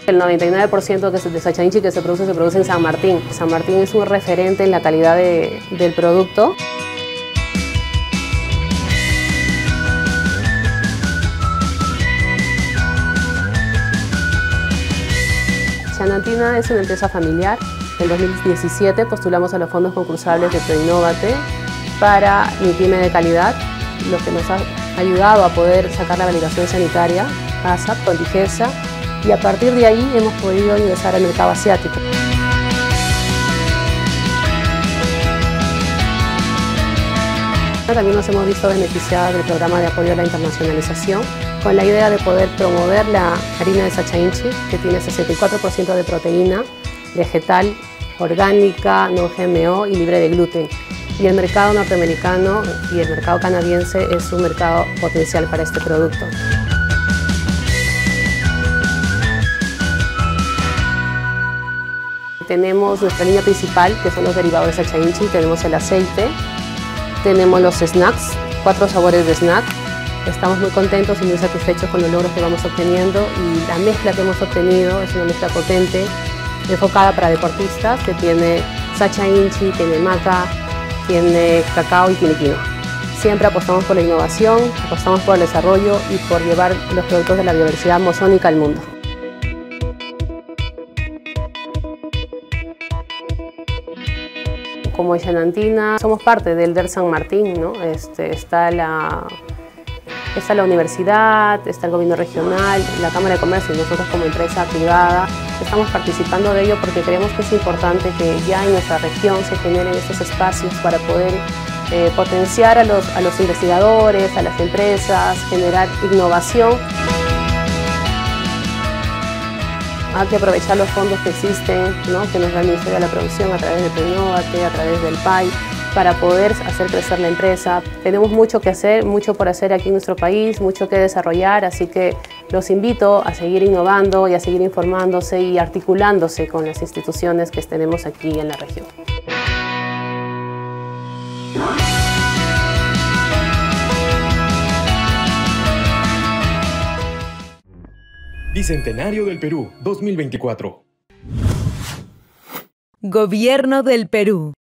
El 99% de Sachainchi que se produce en San Martín. San Martín es un referente en la calidad del producto. Xanantina es una empresa familiar. En 2017 postulamos a los fondos concursables de Proinnovate para mi pyme de calidad, lo que nos ha ayudado a poder sacar la validación sanitaria, ASAP, con Ligesa, y a partir de ahí hemos podido ingresar al mercado asiático. También nos hemos visto beneficiados del programa de apoyo a la internacionalización con la idea de poder promover la harina de Sachainchi, que tiene 64% de proteína vegetal, orgánica, no GMO y libre de gluten. Y el mercado norteamericano y el mercado canadiense es un mercado potencial para este producto. Tenemos nuestra línea principal, que son los derivados de Sachainchi. Tenemos el aceite, tenemos los snacks, 4 sabores de snack. Estamos muy contentos y muy satisfechos con los logros que vamos obteniendo, y la mezcla que hemos obtenido es una mezcla potente, enfocada para deportistas, que tiene Sachainchi, tiene maca, tiene cacao y tiene quinoa. Siempre apostamos por la innovación, apostamos por el desarrollo y por llevar los productos de la biodiversidad amazónica al mundo. Como Xanantina somos parte del DER San Martín, ¿no? Está la universidad, está el gobierno regional, la Cámara de Comercio y nosotros como empresa privada estamos participando de ello porque creemos que es importante que ya en nuestra región se generen estos espacios para poder potenciar a los investigadores, a las empresas, generar innovación. Hay que aprovechar los fondos que existen, ¿no?, que nos da el Ministerio de la Producción a través de Proinnovate, a través del PAI, para poder hacer crecer la empresa. Tenemos mucho que hacer, mucho por hacer aquí en nuestro país, mucho que desarrollar, así que los invito a seguir innovando y a seguir informándose y articulándose con las instituciones que tenemos aquí en la región. Bicentenario del Perú 2024. Gobierno del Perú.